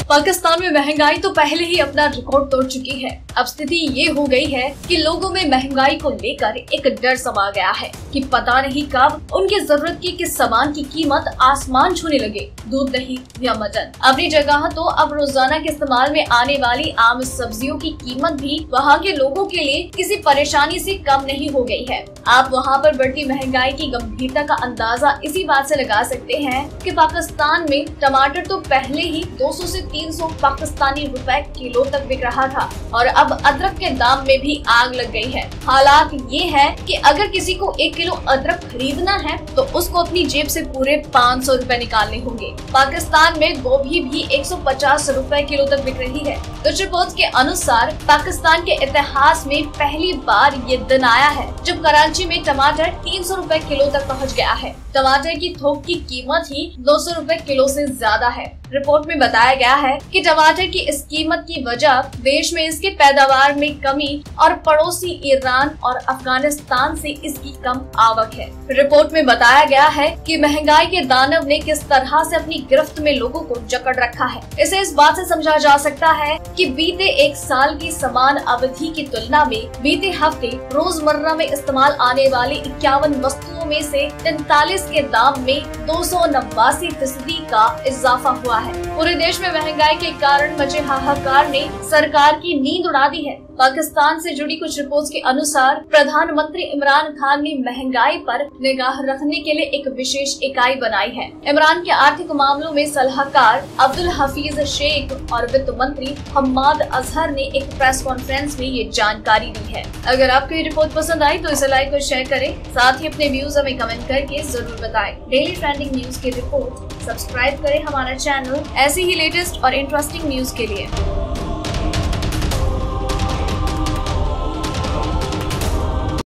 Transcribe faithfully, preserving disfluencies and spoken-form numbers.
पाकिस्तान में महंगाई तो पहले ही अपना रिकॉर्ड तोड़ चुकी है। अब स्थिति ये हो गई है कि लोगों में महंगाई को लेकर एक डर समा गया है कि पता नहीं कब उनके जरूरत के किस सामान की कीमत आसमान छूने लगे, दूध दही या मटन। अपनी जगह तो अब रोजाना के इस्तेमाल में आने वाली आम सब्जियों की कीमत भी वहाँ के लोगों के लिए किसी परेशानी से कम नहीं हो गई है। आप वहाँ पर बढ़ती महंगाई की गंभीरता का अंदाजा इसी बात से लगा सकते हैं कि पाकिस्तान में टमाटर तो पहले ही दो सौ से तीन सौ पाकिस्तानी रुपए किलो तक बिक रहा था और अब अदरक के दाम में भी आग लग गई है। हालात ये है कि अगर किसी को एक किलो अदरक खरीदना है तो उसको अपनी जेब से पूरे पाँच सौ रुपए निकालने होंगे। पाकिस्तान में गोभी भी एक सौ पचास रुपए किलो तक बिक रही है। कुछ रिपोर्ट्स के अनुसार पाकिस्तान के इतिहास में पहली बार ये दिन आया है जब कराची में टमाटर तीन सौ रुपए किलो तक पहुंच गया है। टमाटर की थोक की कीमत ही दो सौ रुपए किलो से ज्यादा है। रिपोर्ट में बताया गया है कि टमाटर की इस कीमत की वजह देश में इसके पैदावार में कमी और पड़ोसी ईरान और अफगानिस्तान से इसकी कम आवक है। रिपोर्ट में बताया गया है कि महंगाई के दानव ने किस तरह से अपनी गिरफ्त में लोगों को जकड़ रखा है। इसे इस बात से समझा जा सकता है कि बीते एक साल की समान अवधि की तुलना में बीते हफ्ते रोजमर्रा में इस्तेमाल आने वाली इक्यावन वस्तुओं में से तैंतालीस के दाम में दो सौ नवासी फीसदी का इजाफा हुआ है। पूरे देश में महंगाई के कारण मचे हाहाकार ने सरकार की नींद उड़ा दी है। पाकिस्तान से जुड़ी कुछ रिपोर्ट्स के अनुसार प्रधानमंत्री इमरान खान ने महंगाई पर निगाह रखने के लिए एक विशेष इकाई बनाई है। इमरान के आर्थिक मामलों में सलाहकार अब्दुल हफीज शेख और वित्त मंत्री हम्माद अजहर ने एक प्रेस कॉन्फ्रेंस में ये जानकारी दी है। अगर आपको ये रिपोर्ट पसंद आई तो इसे लाइक और शेयर करें, साथ ही अपने व्यूज हमें कमेंट करके जरूर बताएं। डेली ट्रेंडिंग न्यूज की रिपोर्ट सब्सक्राइब करें हमारा चैनल ऐसी ही लेटेस्ट और इंटरेस्टिंग न्यूज के लिए।